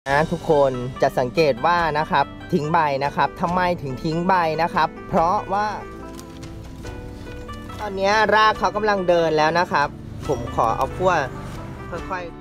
ทุกคนจะสังเกตว่านะครับทิ้งใบนะครับทำไมถึงทิ้งใบนะครับเพราะว่าตอนนี้รากเขากำลังเดินแล้วนะครับผมขอเอาขั้วค่อย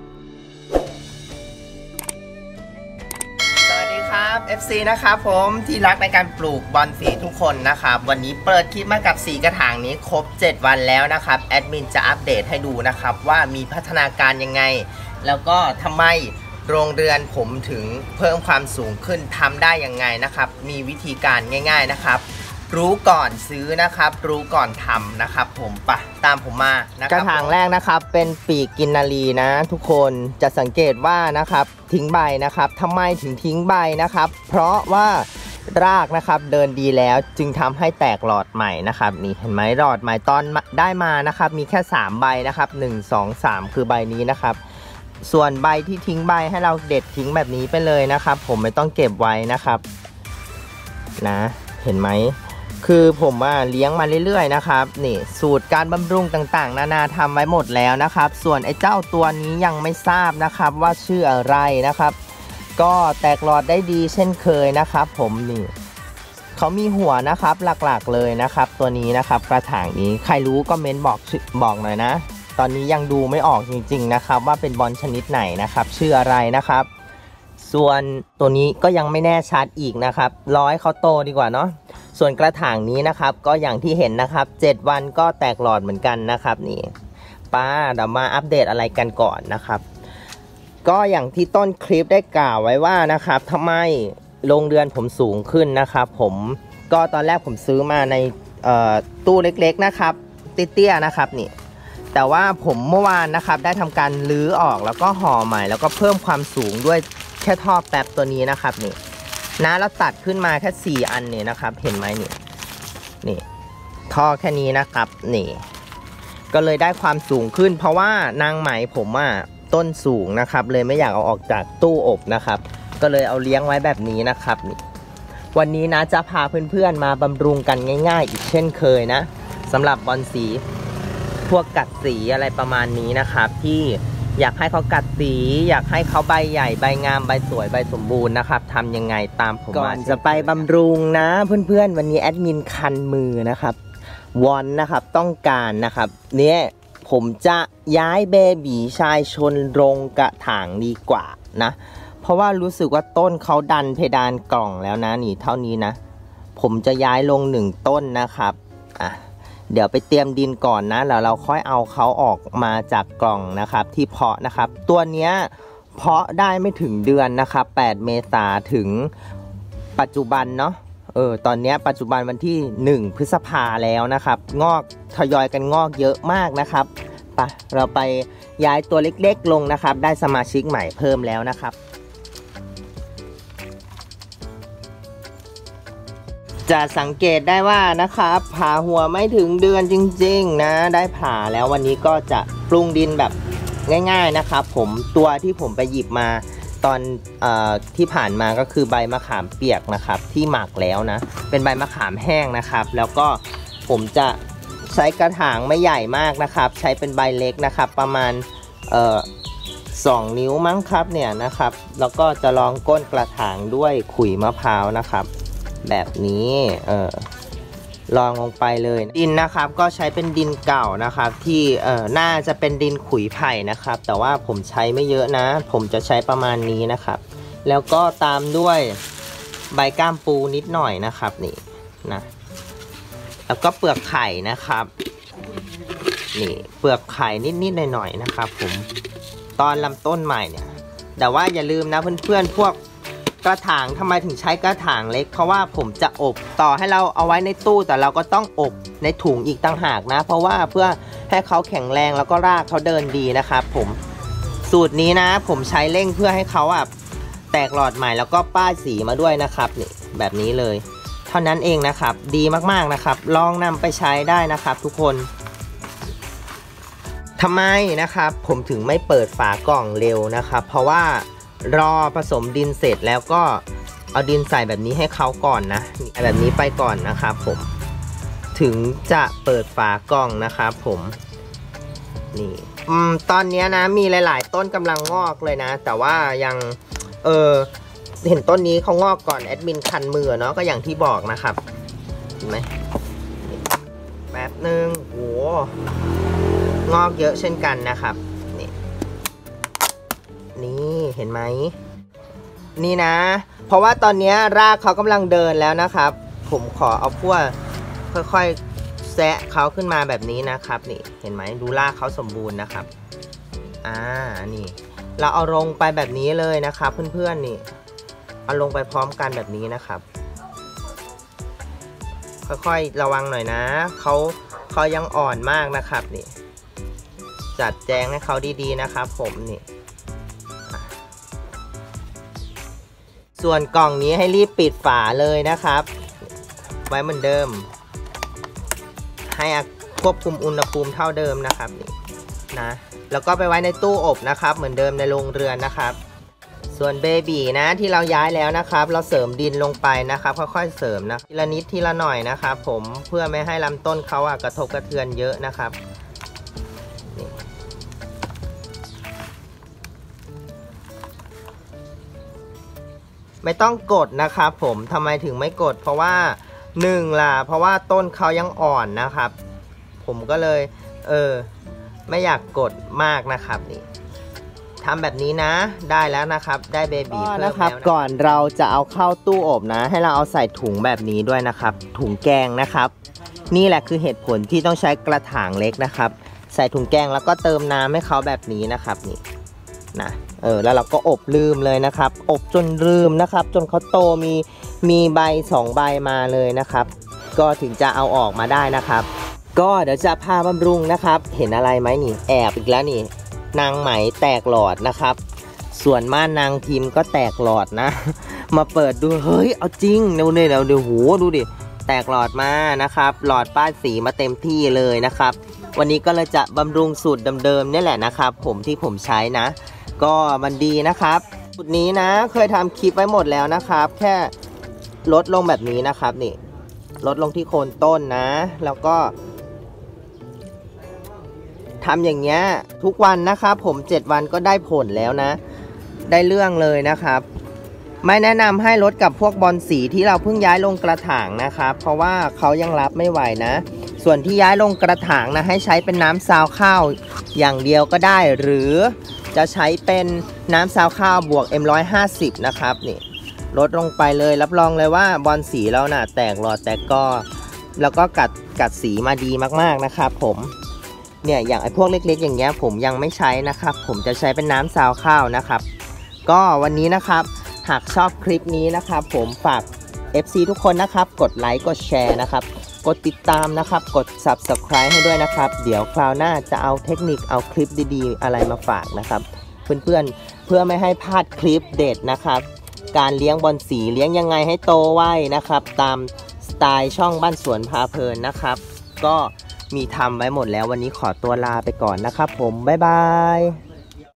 ๆสวัสดีครับ FC นะครับผมที่รักในการปลูกบอนสีทุกคนนะครับวันนี้เปิดคลิปมากับสีกระถางนี้ครบ7วันแล้วนะครับแอดมินจะอัปเดตให้ดูนะครับว่ามีพัฒนาการยังไงแล้วก็ทำไมโรงเรือนผมถึงเพิ่มความสูงขึ้นทำได้ยังไงนะครับมีวิธีการง่ายๆนะครับรู้ก่อนซื้อนะครับรู้ก่อนทำนะครับผมปะตามผมมานะครับกระถางแรกนะครับเป็นปีกกินนารีนะทุกคนจะสังเกตว่านะครับทิ้งใบนะครับทำไมถึงทิ้งใบนะครับเพราะว่ารากนะครับเดินดีแล้วจึงทำให้แตกหลอดใหม่นะครับนี่เห็นไหมหลอดใหม่ตอนได้มานะครับมีแค่3ใบนะครับ1 2 3คือใบนี้นะครับส่วนใบที่ทิ้งใบให้เราเด็ดทิ้งแบบนี้ไปเลยนะครับผมไม่ต้องเก็บไว้นะครับนะเห็นไหมคือผมเลี้ยงมาเรื่อยๆนะครับนี่สูตรการบำรุงต่างๆนานาทำไว้หมดแล้วนะครับส่วนไอ้เจ้าตัวนี้ยังไม่ทราบนะครับว่าชื่ออะไรนะครับก็แตกหลอดได้ดีเช่นเคยนะครับผมนี่เขามีหัวนะครับหลักๆเลยนะครับตัวนี้นะครับกระถางนี้ใครรู้ก็เม้นบอกหน่อยนะตอนนี้ยังดูไม่ออกจริงๆนะครับว่าเป็นบอลชนิดไหนนะครับชื่ออะไรนะครับส่วนตัวนี้ก็ยังไม่แน่ชัดอีกนะครับรอให้เขาโตดีกว่าเนาะส่วนกระถางนี้นะครับก็อย่างที่เห็นนะครับ7วันก็แตกหลอดเหมือนกันนะครับนี่เดี๋ยวมาอัปเดตอะไรกันก่อนนะครับก็อย่างที่ต้นคลิปได้กล่าวไว้ว่านะครับทำไมโรงเรือนผมสูงขึ้นนะครับผมก็ตอนแรกผมซื้อมาในตู้เล็กๆนะครับเตี้ยๆนะครับนี่แต่ว่าผมเมื่อวานนะครับได้ทำการรื้อออกแล้วก็ห่อใหม่แล้วก็เพิ่มความสูงด้วยแค่ท่อแป๊บตัวนี้นะครับนี่นะแล้วตัดขึ้นมาแค่4อันเนี่ยนะครับเห็นไหมนี่ท่อแค่นี้นะครับนี่ก็เลยได้ความสูงขึ้นเพราะว่านางไหมผมต้นสูงนะครับเลยไม่อยากเอาออกจากตู้อบนะครับก็เลยเอาเลี้ยงไว้แบบนี้นะครับนี่วันนี้นะจะพาเพื่อนๆมาบำรุงกันง่ายๆอีกเช่นเคยนะสำหรับบอนสีพวกกัดสีอะไรประมาณนี้นะครับที่อยากให้เขากัดสีอยากให้เขาใบใหญ่ใบงามใบสวยใบสมบูรณ์นะครับทำยังไงตามผมก่อนจะไปบำรุงนะเพื่อนๆวันนี้แอดมินคันมือนะครับวอนนะครับต้องการนะครับเนี่ยผมจะย้ายเบบีชายชนลงกระถางดีกว่านะเพราะว่ารู้สึกว่าต้นเขาดันเพดานกล่องแล้วนะนี่เท่านี้นะผมจะย้ายลง1ต้นนะครับเดี๋ยวไปเตรียมดินก่อนนะแล้วเราค่อยเอาเขาออกมาจากกล่องนะครับที่เพาะนะครับตัวเนี้ยเพาะได้ไม่ถึงเดือนนะครับ8 เมษายนถึงปัจจุบันเนาะตอนนี้ปัจจุบันวันที่1 พฤษภาแล้วนะครับงอกทยอยกันงอกเยอะมากนะครับไปเราไปย้ายตัวเล็กๆลงนะครับได้สมาชิกใหม่เพิ่มแล้วนะครับจะสังเกตได้ว่านะครับผ่าหัวไม่ถึงเดือนจริงๆนะได้ผ่าแล้ววันนี้ก็จะปรุงดินแบบง่ายๆนะครับผมตัวที่ผมไปหยิบมาตอนที่ผ่านมาก็คือใบมะขามเปียกนะครับที่หมักแล้วนะเป็นใบมะขามแห้งนะครับแล้วก็ผมจะใช้กระถางไม่ใหญ่มากนะครับใช้เป็นใบเล็กนะครับประมาณ2 นิ้วมั้งครับเนี่ยนะครับแล้วก็จะรองก้นกระถางด้วยขุยมะพร้าวนะครับแบบนี้ลองลงไปเลยดินนะครับก็ใช้เป็นดินเก่านะครับที่น่าจะเป็นดินขุยไผ่นะครับแต่ว่าผมใช้ไม่เยอะนะผมจะใช้ประมาณนี้นะครับแล้วก็ตามด้วยใบก้ามปูนิดหน่อยนะครับนี่นะแล้วก็เปลือกไข่นะครับนี่เปลือกไข่นิดๆหน่อยๆนะครับผมตอนลำต้นใหม่เนี่ยแต่ว่าอย่าลืมนะเพื่อนๆพวกกระถางทำไมถึงใช้กระถางเล็กเพราะว่าผมจะอบต่อให้เราเอาไว้ในตู้แต่เราก็ต้องอบในถุงอีกต่างหากนะเพราะว่าเพื่อให้เขาแข็งแรงแล้วก็รากเขาเดินดีนะครับผมสูตรนี้นะผมใช้เร่งเพื่อให้เขาแตกหลอดใหม่แล้วก็ป้ายสีมาด้วยนะครับนี่แบบนี้เลยเท่านั้นเองนะครับดีมากๆนะครับลองนำไปใช้ได้นะครับทุกคนทำไมนะครับผมถึงไม่เปิดฝากล่องเร็วนะครับเพราะว่ารอผสมดินเสร็จแล้วก็เอาดินใส่แบบนี้ให้เขาก่อนนะแบบนี้ไปก่อนนะครับผมถึงจะเปิดฝากล่องนะครับผมนี่ตอนนี้นะมีหลายๆต้นกำลังงอกเลยนะแต่ว่ายังเห็นต้นนี้เขางอกก่อนแอดมินคันมือเนาะก็อย่างที่บอกนะครับเห็นไหมแป๊บนึงโหงอกเยอะเช่นกันนะครับนี่เห็นไหมนี่นะเพราะว่าตอนนี้รากเขากำลังเดินแล้วนะครับผมขอเอาพวกค่อยๆแซะเขาขึ้นมาแบบนี้นะครับนี่เห็นไหมดูรากเขาสมบูรณ์นะครับนี่เราเอาลงไปแบบนี้เลยนะครับเพื่อนๆนี่เอาลงไปพร้อมกันแบบนี้นะครับค่อยๆระวังหน่อยนะเขายังอ่อนมากนะครับนี่จัดแจงให้เขาดีๆนะครับผมนี่ส่วนกล่องนี้ให้รีบปิดฝาเลยนะครับไว้เหมือนเดิมให้ควบคุมอุณหภูมิเท่าเดิมนะครับนี่นะแล้วก็ไปไว้ในตู้อบนะครับเหมือนเดิมในโรงเรือนนะครับส่วนเบบีนะที่เราย้ายแล้วนะครับเราเสริมดินลงไปนะครับค่อยๆเสริมนะทีละนิดทีละหน่อยนะครับผมเพื่อไม่ให้ลำต้นเขากระทบกระเทือนเยอะนะครับไม่ต้องกดนะครับผมทำไมถึงไม่กดเพราะว่าเพราะว่าต้นเขายังอ่อนนะครับผมก็เลยไม่อยากกดมากนะครับนี่ทำแบบนี้นะได้แล้วนะครับได้เบบีเพิ่มแล้วนะครับก่อนเราจะเอาเข้าตู้อบนะให้เราเอาใส่ถุงแบบนี้ด้วยนะครับถุงแกงนะครับนี่แหละคือเหตุผลที่ต้องใช้กระถางเล็กนะครับใส่ถุงแกงแล้วก็เติมน้ำให้เขาแบบนี้นะครับนี่นะแล้วเราก็อบลืมเลยนะครับอบจนลืมนะครับจนเขาโตมีใบ2ใบมาเลยนะครับก็ถึงจะเอาออกมาได้นะครับก็เดี๋ยวจะพาบำรุงนะครับเห็นอะไรไหมนี่แอบอีกแล้วนี่นางไหมแตกหลอดนะครับส่วนม่านนางทีมก็แตกหลอดนะมาเปิดดูเฮ้ยเอาจริงดูเนี่ยเดี๋ยวหูดูดิแตกหลอดมานะครับหลอดป้ายสีมาเต็มที่เลยนะครับวันนี้ก็เลยจะบำรุงสูตรเดิมๆนี่แหละนะครับที่ผมใช้นะก็มันดีนะครับสูตรนี้นะเคยทำคลิปไว้หมดแล้วนะครับแค่ลดลงแบบนี้นะครับนี่ลดลงที่โคนต้นนะแล้วก็ทำอย่างเงี้ยทุกวันนะครับผม7วันก็ได้ผลแล้วนะได้เรื่องเลยนะครับไม่แนะนำให้ลดกับพวกบอลสีที่เราเพิ่งย้ายลงกระถางนะครับเพราะว่าเขายังรับไม่ไหวนะส่วนที่ย้ายลงกระถางนะให้ใช้เป็นน้ำซาวข้าวอย่างเดียวก็ได้หรือจะใช้เป็นน้ำซาวข้าวบวก M150 นะครับนี่ลดลงไปเลยรับรองเลยว่าบอลสีเราน่ะแตกหลอดแตกก้อแล้วก็กัดสีมาดีมากๆนะครับผมเนี่ยอย่างไอ้พวกเล็กๆอย่างเงี้ยผมยังไม่ใช้นะครับผมจะใช้เป็นน้ำซาวข้าวนะครับก็วันนี้นะครับหากชอบคลิปนี้นะครับผมฝาก FC ทุกคนนะครับกดไลค์กดแชร์นะครับกดติดตามนะครับกด Subscribe ให้ด้วยนะครับเดี๋ยวคราวหน้าจะเอาเทคนิคเอาคลิปดีๆอะไรมาฝากนะครับเพื่อนๆเพื่อไม่ให้พลาดคลิปเด็ดนะครับการเลี้ยงบอลสีเลี้ยงยังไงให้โตไวนะครับตามสไตล์ช่องบ้านสวนพาเพลินนะครับก็มีทำไว้หมดแล้ววันนี้ขอตัวลาไปก่อนนะครับผมบ๊ายบาย